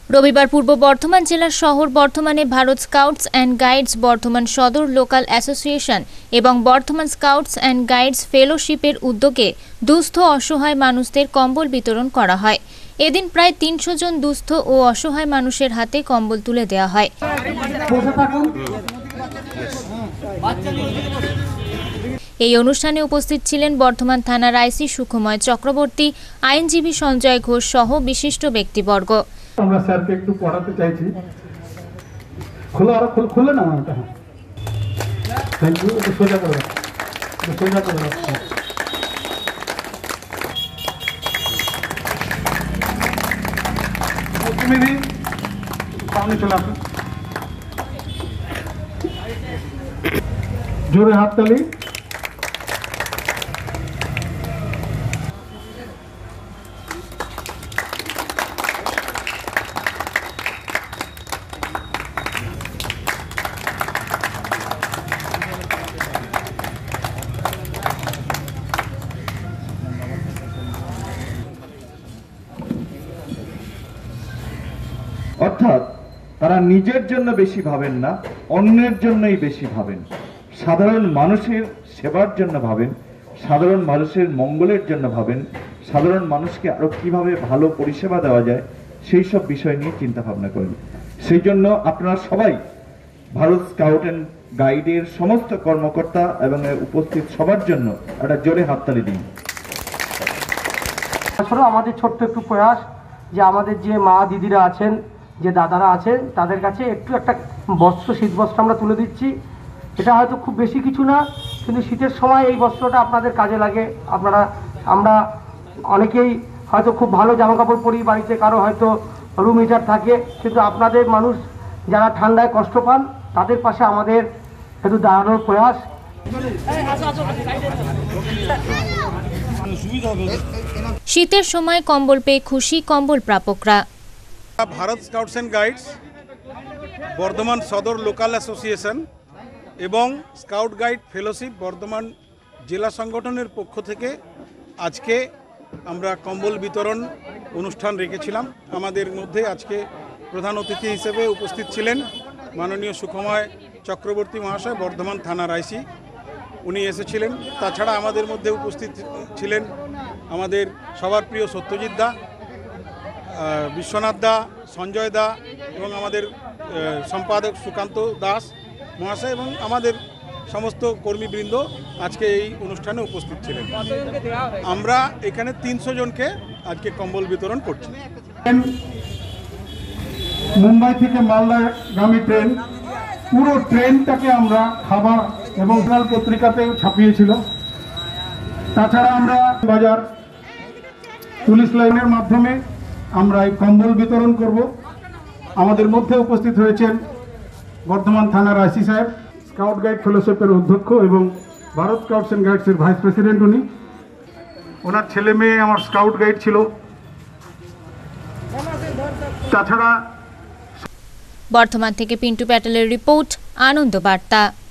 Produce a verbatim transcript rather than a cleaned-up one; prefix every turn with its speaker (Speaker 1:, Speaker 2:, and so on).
Speaker 1: রবিবার পূর্ব বর্ধমান জেলার শহর বর্ধমানে Bharat scouts and guides Bardhaman Sadar local association এবং বর্ধমান স্কাউটস অ্যান্ড গাইডস ফেলোশিপের উদ্যোগে দুস্থ অসহায় মানুষদের কম্বল বিতরণ করা হয়। এদিন প্রায় তিনশো জন দুস্থ ও অসহায় মানুষের হাতে কম্বল তুলে দেওয়া হয়। এই অনুষ্ঠানে উপস্থিত ছিলেন বর্ধমান থানার আইসি সুখময় চক্রবর্তী, আইনজীবী সঞ্জয় ঘোষ সহ বিশিষ্ট ব্যক্তিবর্গ।
Speaker 2: আমরা স্যারকে একটু পড়াতে চাইছি। খোলা আর খুলে না এটা। Thank you. একটু সোজা করে রাখো, একটু সোজা করে রাখো। তুমি भी সামনে চলে আসো। জোরে হাততালি।
Speaker 3: অর্থাৎ তারা নিজের জন্য বেশি ভাবেন না, অন্যের জন্যই বেশি ভাবেন। সাধারণ মানুষের সেবার জন্য ভাবেন, সাধারণ মানুষের মঙ্গলের জন্য ভাবেন, সাধারণ মানুষকে আরো কিভাবে ভালো পরিষেবা দেওয়া যায় সেই সব বিষয় নিয়ে চিন্তা ভাবনা করেন। সেই জন্য আপনারা সবাই ভারত স্কাউট অ্যান্ড গাইডের সমস্ত কর্মকর্তা এবং উপস্থিত সবার জন্য একটা জোরে হাততালি দিন।
Speaker 4: আসলে আমাদের ছোট্ট একটু প্রয়াস যে আমাদের যে মা দিদিরা আছেন, যে দাদারা আছেন, তাদের কাছে একটু একটা বস্ত্র, শীত বস্ত্র আমরা তুলে দিচ্ছি। এটা হয়তো খুব বেশি কিছু না, কিন্তু শীতের সময় এই বস্ত্রটা আপনাদের কাজে লাগে। আপনারা আমরা অনেকেই হয়তো খুব ভালো জামা কাপড় পরি, বাড়িতে কারো হয়তো রুম হিটার থাকে, কিন্তু আপনাদের মানুষ যারা ঠান্ডায় কষ্ট পান তাদের পাশে আমাদের একটু দাঁড়ানোর প্রয়াস।
Speaker 1: শীতের সময় কম্বল পেয়ে খুশি কম্বল প্রাপকরা।
Speaker 5: Bharat scouts and guides Bardhaman Sadar local association এবং স্কাউট গাইড ফেলোশিপ বর্ধমান জেলা সংগঠনের পক্ষ থেকে আজকে আমরা কম্বল বিতরণ অনুষ্ঠান রেখেছিলাম। আমাদের মধ্যে আজকে প্রধান অতিথি হিসেবে উপস্থিত ছিলেন মাননীয় সুখময় চক্রবর্তী মহাশয়, বর্ধমান থানার আইসি, উনি এসেছিলেন। তাছাড়া আমাদের মধ্যে উপস্থিত ছিলেন আমাদের সবার প্রিয় সত্যজিৎ দা, বিশ্বনাথ দা, সঞ্জয় দা এবং আমাদের সম্পাদক সুকান্ত দাস মহাশয় এবং আমাদের সমস্ত কর্মীবৃন্দ আজকে এই অনুষ্ঠানে উপস্থিত ছিলেন। আমরা এখানে তিনশো জনকে আজকে কম্বল বিতরণ করছি।
Speaker 2: মুম্বাই থেকে মালদাগামী ট্রেন, পুরো ট্রেনটাকে আমরা খাবার এবং পত্রিকাতেও ছাপিয়েছিল। তাছাড়া আমরা বাজার পুলিশ লাইনের মাধ্যমে আমরা এই কম্বল বিতরণ করব। আমাদের মধ্যে উপস্থিত হয়েছেন বর্ধমান থানার আইসি সাহেব, স্কাউট গাইড ফেলোশিপের অধ্যক্ষ এবং ভারত স্কাউটস অ্যান্ড গাইডসের ভাইস প্রেসিডেন্ট। উনি, ওনার ছেলে মেয়ে আমার স্কাউট গাইড ছিল। তাছাড়া
Speaker 1: বর্ধমান থেকে পিন্টু প্যাটেলের রিপোর্ট, আনন্দ বার্তা।